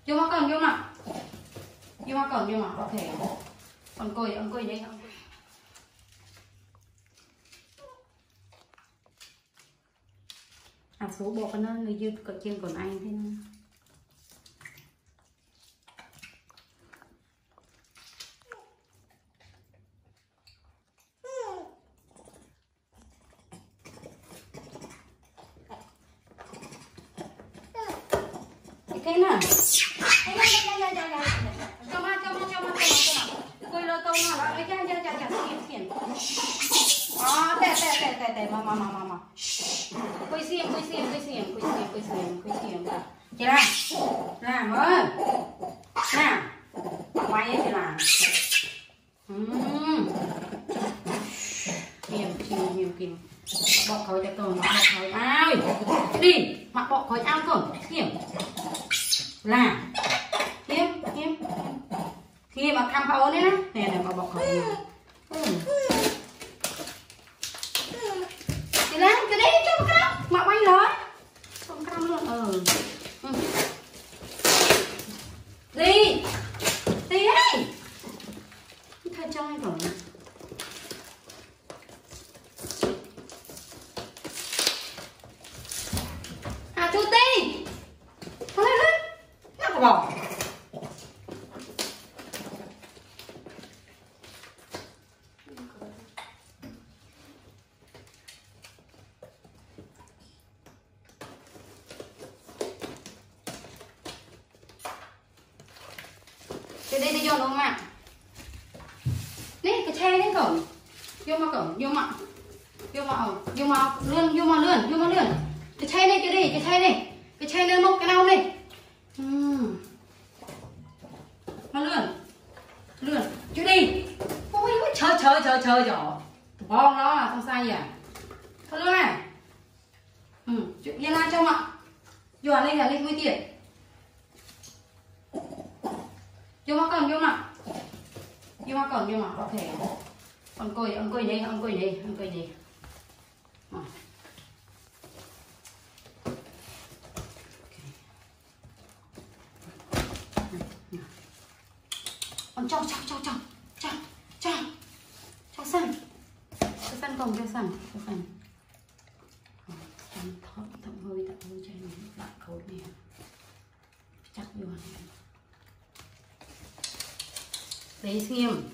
Vô mà còn vô mà. Vô mà còn vô mà. Ok. Ông coi đây. À số bộ con nó người dư cỡ trên còn anh thế nó. Cái nào? Cho mà. Quay lơ câu nào đó, cái kiếm. À, tè, mà. Quay xiêm. Chị làm ơi. Nào. Quay ấy chị làm. Nhiều kìm. Bọ khói cho tôi, bọ khói. Ai. Đi, mặc bọ khói ao cổng, kiểm. Làm. Khi mà cam pháo đấy này mà bọc khẩu thì làm cái đấy cho cái đó mà quay rồi không cam luôn đi ấy thay cho anh rồi chú tí thôi lên nó bỏ cái đây đi vô đúng không ạ? Này cái che đấy cổng. Vô mà lươn. Cái che này mốc cái nào này. Mà lươn. Chú đi. Ôi chờ. Bong nó không sai à. Thôi lươn này. Chuyện yên lan trong ạ. Vô lên nguy tiền. Vô mà còn ok. Ông coi đây. Ông cho sân. Cho sân cổng cho sân. Thậm hơi cho anh bạn khối này. Chắc vô này. Đấy xiêm.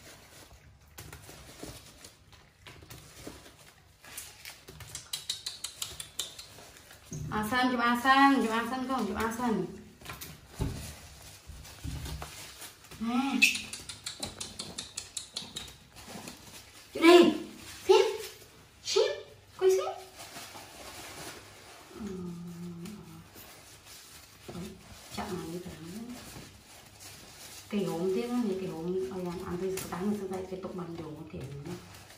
Chụp asan không? Chụp asan. Nè. Chụp đi. Ship. Quay ship. Chặn này như thế nào. Cái hồn tiếc nó cái hồn ăn tới tán nó sẽ cái tục bằng đồ kiểu nữa.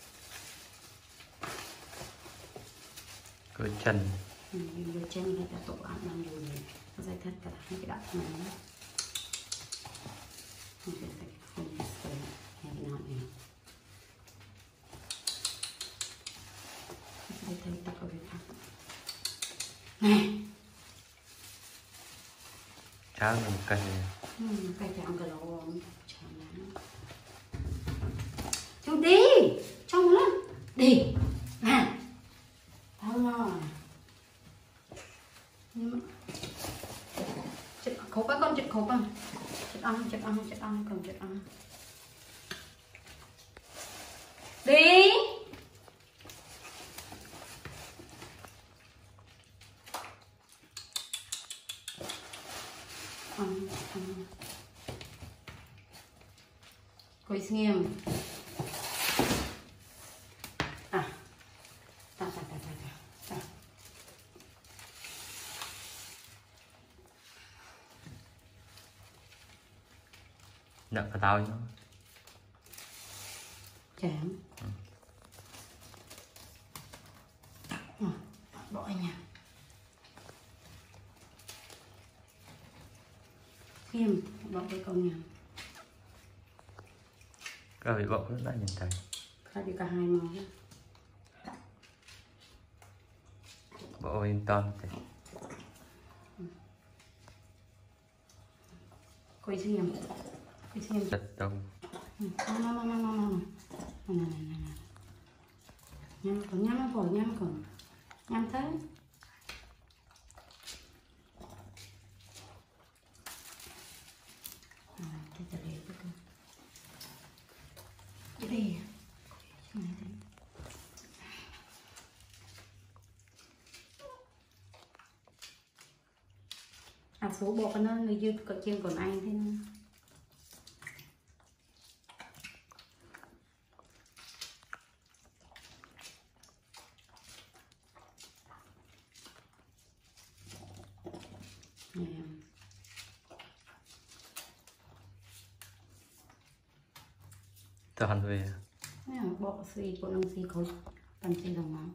Cơ chân. Cơ chân hay là tục ăn bằng đồ này nó sẽ thật cả cái đặt này nữa. Không thể không phải hay cái nọn này. Thấy tao có việc khác. Này. Cháo một cây. Cây chạm cái lỗ chú đi trong một lần đi tao lo chật khổ quá con chật ăn còn chật ăn đi Quay nghiêm. Ta. Đập vào tao nữa. Chém. Bỏ anh nha. Nghiêm, bỏ cái con nha. Cái bị bọc rất là nhìn thấy. Khai bị cả hai màu nhé. Bộ yên toàn thì. khơi xin nhầm Thịt đâu. nhắm còn nhắm tới Judee số bộ nó người dư cỡ trên còn anh thế nữa. Tao hành về. Bộ xì của nông xì khối tầm xì đồng máu.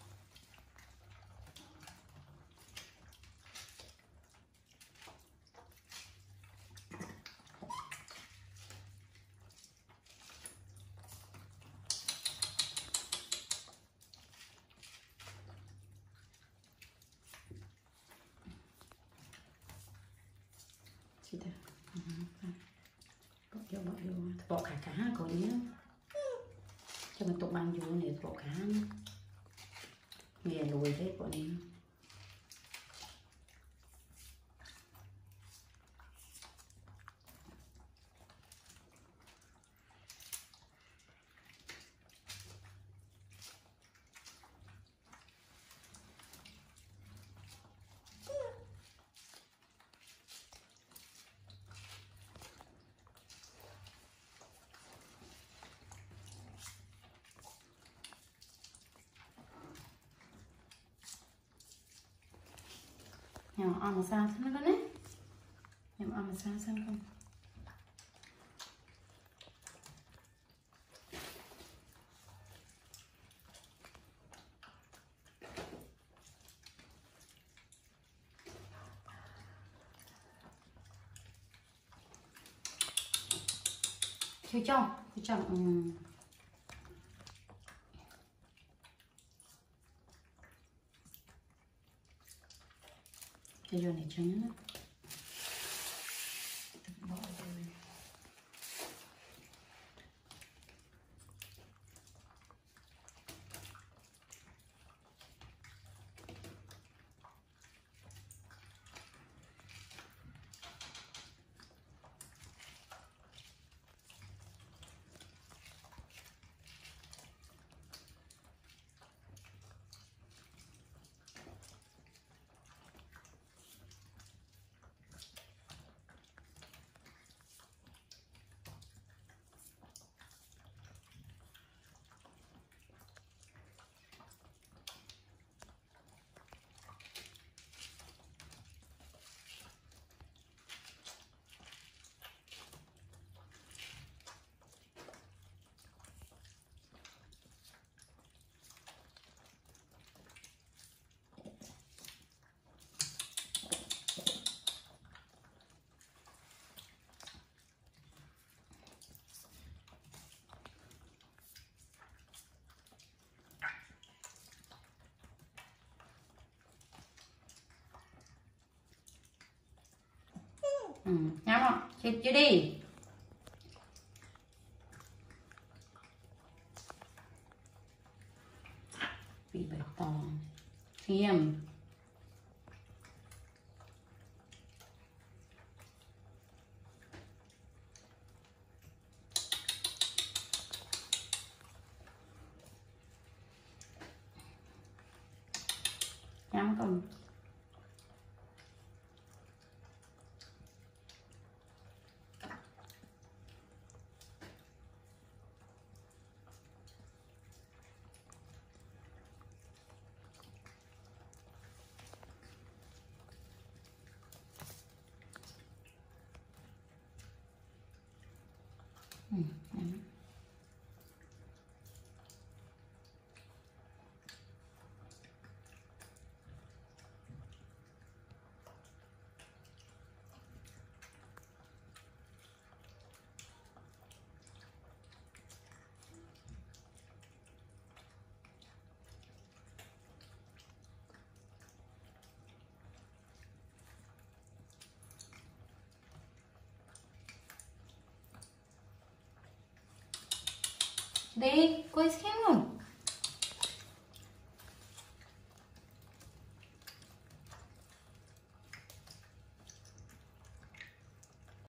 Bỏ cả có đi cho mình tục bằng vô này bỏ cá mè lùi đấy bọn em nhỏ ăn mà sao thế nó đấy em ăn mà sao xem không chưa trong cái vô này cho nhá bỏ rồi nhắm không chưa đi bị bạch to xiêm nhắm không Đi, quay xem rồi.